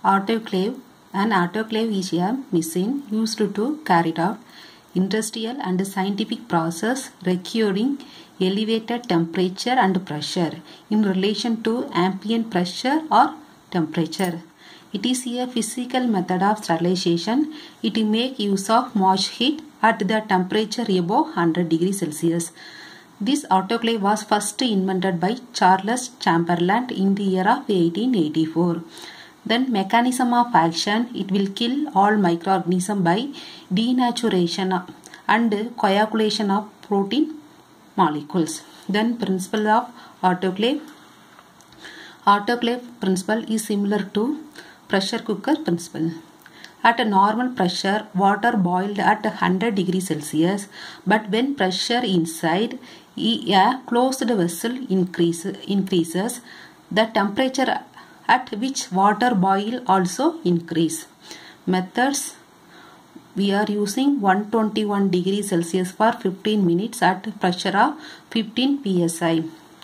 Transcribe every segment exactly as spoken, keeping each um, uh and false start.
Autoclave. An autoclave is a machine used to carry out industrial and scientific process requiring elevated temperature and pressure in relation to ambient pressure or temperature. It is a physical method of sterilization. It makes use of moist heat at the temperature above one hundred degrees Celsius. This autoclave was first invented by Charles Chamberlain in the year of eighteen eighty-four. Then mechanism of action, it will kill all microorganisms by denaturation and coagulation of protein molecules. Then principle of autoclave. Autoclave principle is similar to pressure cooker principle. At a normal pressure, water boiled at one hundred degrees Celsius, but when pressure inside a closed vessel increase, increases, the temperature at which water boil also increase. Methods: we are using one hundred twenty-one degrees Celsius for fifteen minutes at pressure of fifteen P S I.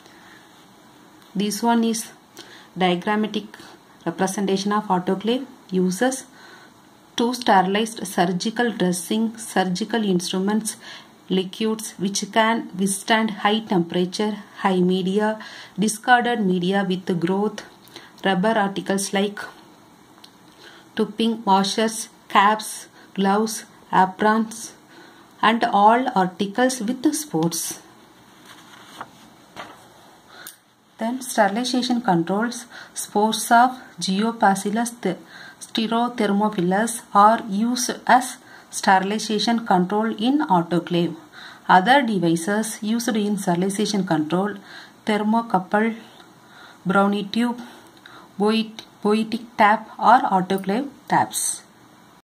This one is diagrammatic representation of autoclave. Uses to sterilize surgical dressing, surgical instruments, liquids which can withstand high temperature, high media, discarded media with growth, rubber articles like tubing, washers, caps, gloves, aprons, and all articles with spores. Then sterilization controls. Spores of Geobacillus styrothermophilus are used as sterilization control in autoclave. Other devices used in sterilization control: thermocouple, brownie tube, Boetic tap or autoclave taps.